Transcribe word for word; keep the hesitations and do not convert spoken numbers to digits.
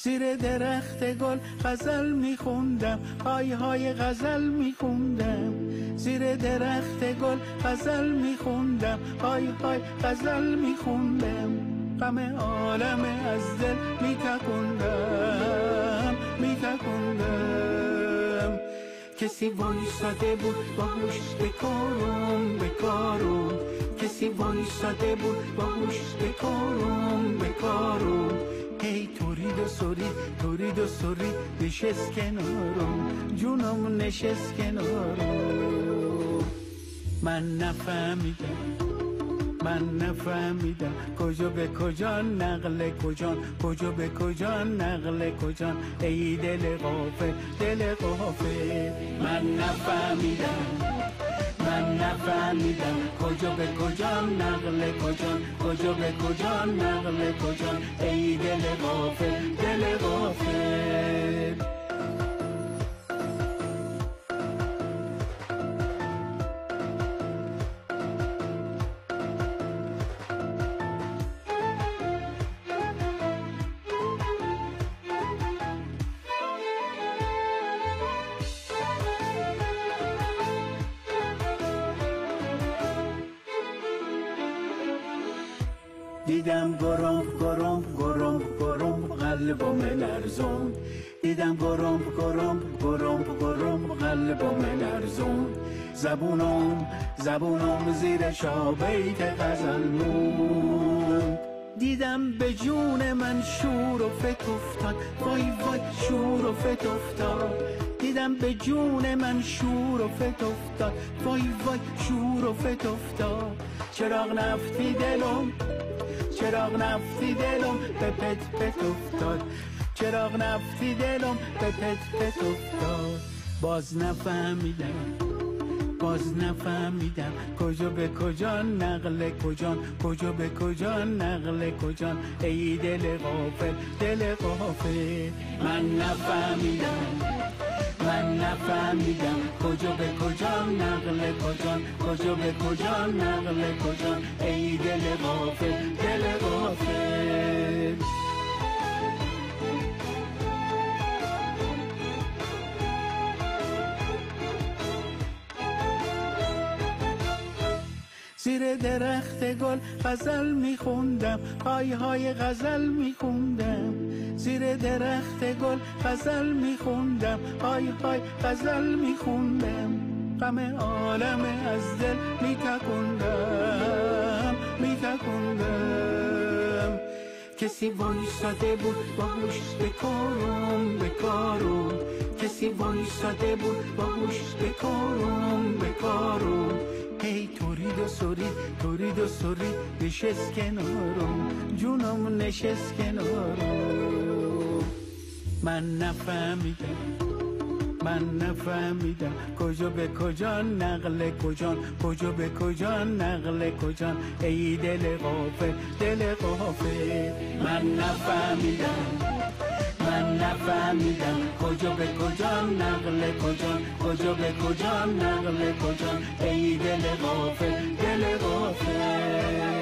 زیر درخت گل غزل میخوندم، های های غزل میخوندم. زیر درخت گل غزل میخوندم، های های غزل میخوندم. غم عالم از دل میتکندم میتکندم. کسی وایساده بود با هوش بکارم بکارم، کسی وایساده بود با هوش بکارم بکارم. هی تورید و سرید تورید و سرید نشست کنارم، جونم نشست کنارم. من نفهمیدم من نفهمیدم کجا به کجا نقل کجان، کجا به کجا نقل کجان. ای دل غافل دل غافل. من نفهمیدم من نفهمیدم کجا به کجا نقل کجان، کجا به کجا نقل کجان. ای دل غافل دل غافل. دیدم گرم گرم گرم گرم قلبم لرزون، دیدم گرم گرم گرم گرم قلبم لرزون. زبونم زبونم زیر شابیت غزل مون. دیدم به جون من شور و فت افتاد، وای وای شور و فت افتاد. دیدم به جون من شور و فت افتاد، وای وای شور و فت افتاد. چراغ نفتی دلم چراغ نفتی دلم به پت پت افتاد، چراغ نفتی دلم به پت پت افتاد. باز نفهمیدم باز نفهمیدم کجا به کجا نقل کجان، کجا به کجا نقل کجان. ای دل غافل دل غافل. من نفهمیدم من نفهمیدم کجا به کجا نقل کجان، کجا به کجا نقل کجان. ای دل غافل دل غافل. زیر درخت گل غزل میخوندم، های های غزل میخوندم. زیر درخت گل غزل میخوندم، های های غزل میخوندم. غم عالم از دل میتکندم میتکندم. کسی وایساده بود با هوش بکارم بکارم، کسی وایساده بود با هوش بکارم بکارم. هی تورید و سرید تورید و سرید نشست کنارم، جونم نشست کنارم. من نفهمیدم من نفهمیدم کجا به کجا نقل کجان، کجا به کجا نقل کجان. ای دل غافل دل غافل. من نفهمیدم من نفهمیدم کجا به کجا نقل کجان، کجا به کجا نقل کجان. ای دل غافل دل غافل.